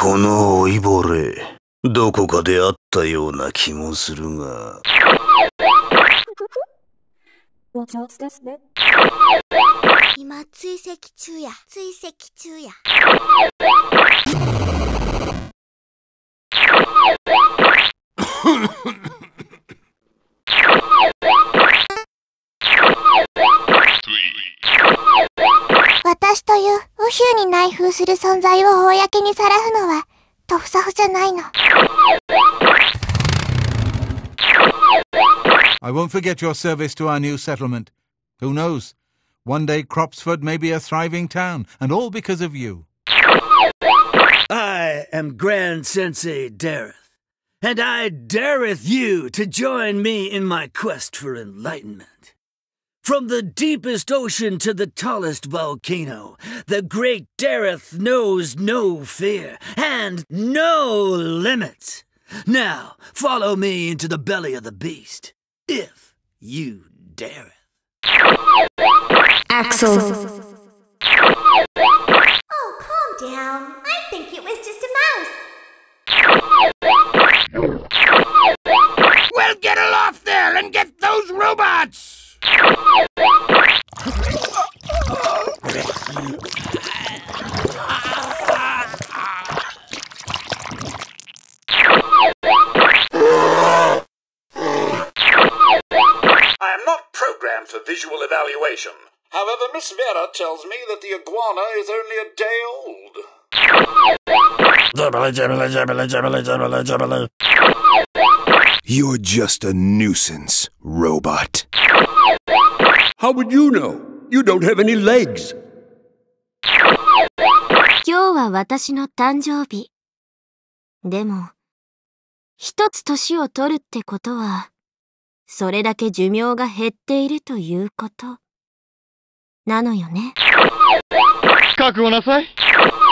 この老いぼれ、どこかで会ったような気もするが。 今追跡中や。追跡中や。私というウヒューに内封する存在を公にさらすのはトフサフじゃないの。 I won't forget your service to our new settlement. Who knows? One day Cropsford may be a thriving town, and all because of you. I am Grand Sensei Dareth, and I dareth you to join me in my quest for enlightenment. From the deepest ocean to the tallest volcano, the great Dareth knows no fear and no limits. Now, follow me into the belly of the beast, if you dareth. Axel. Oh, calm down. I think it was just a mouse. Well, get aloft there and get those robots! I am not programmed for visual evaluation. However, Miss Vera tells me that the iguana is only a day old. Jibbly, jibbly, jibbly, jibbly, jibbly, jibbly. You're just a nuisance, robot. How would you know? You don't have any legs. 今日は私の誕生日。でも、一つ年を取るってことは、それだけ寿命が減っているということなのよね。 覚悟なさい。